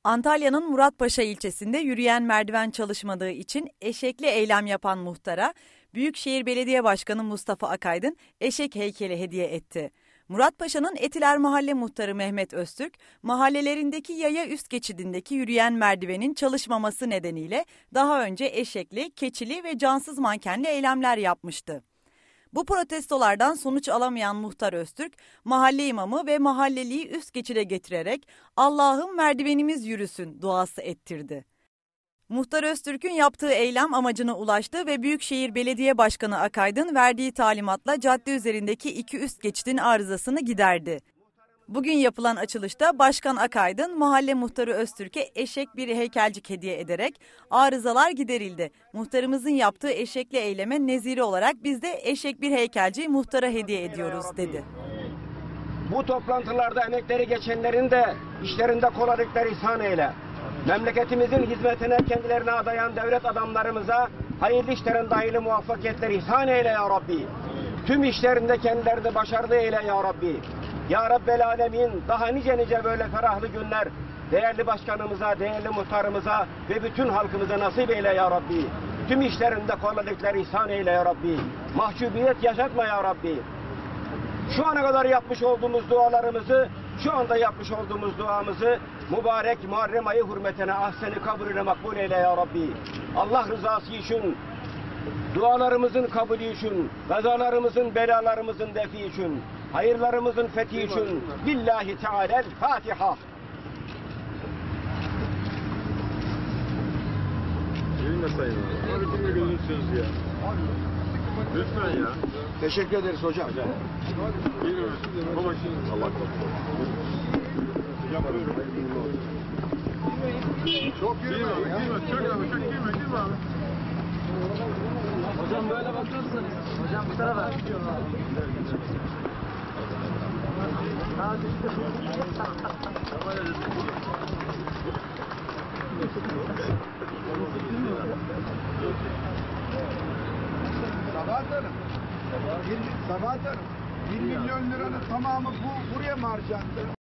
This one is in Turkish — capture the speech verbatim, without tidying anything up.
Antalya'nın Muratpaşa ilçesinde yürüyen merdiven çalışmadığı için eşekli eylem yapan muhtara Büyükşehir Belediye Başkanı Mustafa Akaydın eşek heykeli hediye etti. Muratpaşa'nın Etiler Mahalle Muhtarı Mehmet Öztürk, mahallelerindeki yaya üst geçidindeki yürüyen merdivenin çalışmaması nedeniyle daha önce eşekli, keçili ve cansız mankenli eylemler yapmıştı. Bu protestolardan sonuç alamayan Muhtar Öztürk, mahalle imamı ve mahalleliyi üst geçide getirerek "Allah'ım merdivenimiz yürüsün" duası ettirdi. Muhtar Öztürk'ün yaptığı eylem amacına ulaştı ve Büyükşehir Belediye Başkanı Akaydın verdiği talimatla cadde üzerindeki iki üst geçidin arızasını giderdi. Bugün yapılan açılışta Başkan Akaydın, mahalle muhtarı Öztürk'e eşek bir heykelcik hediye ederek arızalar giderildi. Muhtarımızın yaptığı eşekli eyleme neziri olarak biz de eşek bir heykelciyi muhtara hediye ediyoruz dedi. Bu toplantılarda emekleri geçenlerin de işlerinde kolaylıklar ihsan eyle. Memleketimizin hizmetine kendilerine adayan devlet adamlarımıza hayırlı işlerin dahili muvaffakiyetler ihsan eyle ya Rabbi. Tüm işlerinde kendilerini başarılı eyle ya Rabbi. Ya Rabbel Alemin, daha nice nice böyle ferahlı günler değerli başkanımıza, değerli muhtarımıza ve bütün halkımıza nasip eyle ya Rabbi. Tüm işlerinde kolaylıklar ihsan eyle ya Rabbi. Mahcubiyet yaşatma ya Rabbi. Şu ana kadar yapmış olduğumuz dualarımızı, şu anda yapmış olduğumuz duamızı mübarek Muharrem ayı hürmetine ahseni kabulüne makbul eyle ya Rabbi. Allah rızası için, dualarımızın kabulü için, kazalarımızın, belalarımızın defi için, hayırlarımızın fethi için. Lillahi Teala'l Fatiha. Elinle sayın abi. Abi kimle gözünüzsünüz ya? Lütfen ya. Teşekkür ederiz hocam. Hocam. İyi mi? Baba şimdi. Allah korusun. Çok girme abi. Girme. Çok abi. Çok girme. Girme abi. Hocam böyle bakıyorsunuz. Hocam bu tarafa. Sabahat Hanım, Sabahat Hanım, bir milyon liranın tamamı bu buraya mı harcandı?